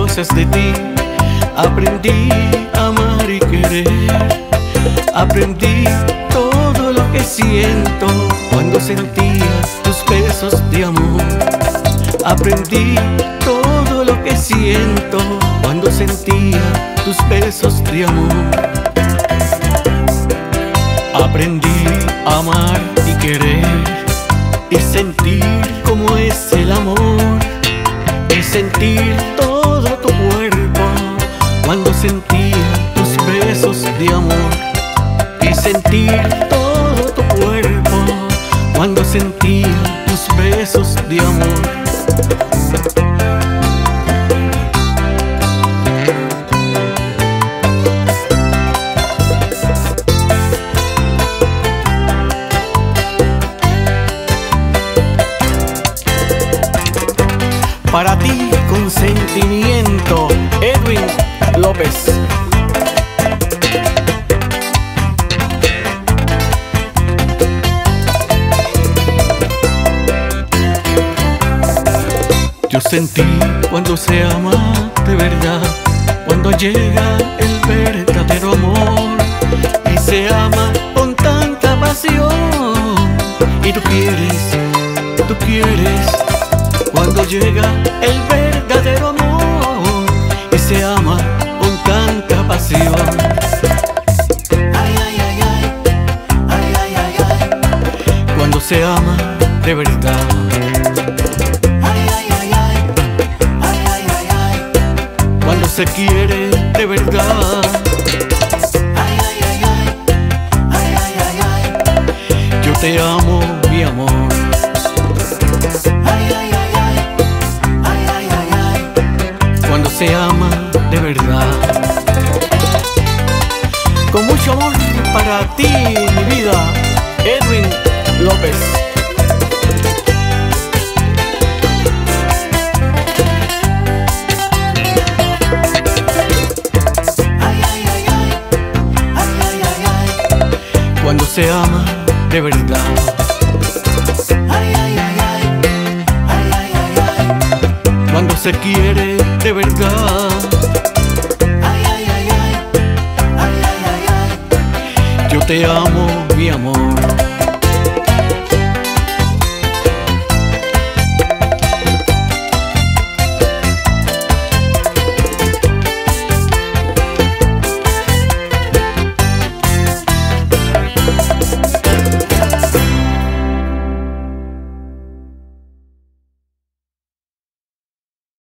cosas de ti. Aprendí a amar y querer. Aprendí todo lo que siento cuando sentía tus besos de amor. Aprendí todo lo que siento cuando sentía tus besos de amor. Aprendí a amar y querer y sentir cómo es el amor, y sentir todo tu cuerpo cuando sentía tus besos de amor, y sentir todo tu cuerpo cuando sentía tus besos de amor. Para ti con sentimiento, Edwin López. Yo sentí cuando se ama de verdad, cuando llega el verdadero amor y se ama con tanta pasión. Y tú quieres cuando llega el verdadero amor y se ama con tanta pasión. Ay, ay, ay, ay, ay, ay, ay, ay. Cuando se ama de verdad. Ay, ay, ay, ay, ay, ay, ay, ay. Cuando se quiere de verdad. Ay, ay, ay, ay, ay, ay, ay, ay. Yo te amo, mi amor. Cuando se ama de verdad. Con mucho amor para ti, mi vida, Edwin López. Ay, ay, ay, ay, ay, ay, ay, ay. Cuando se ama de verdad. Ay, ay, ay, ay, ay, ay, ay, ay. Cuando se quiere de verdad. Ay, ay, ay, ay, ay, ay, ay, ay. Yo te amo, mi amor.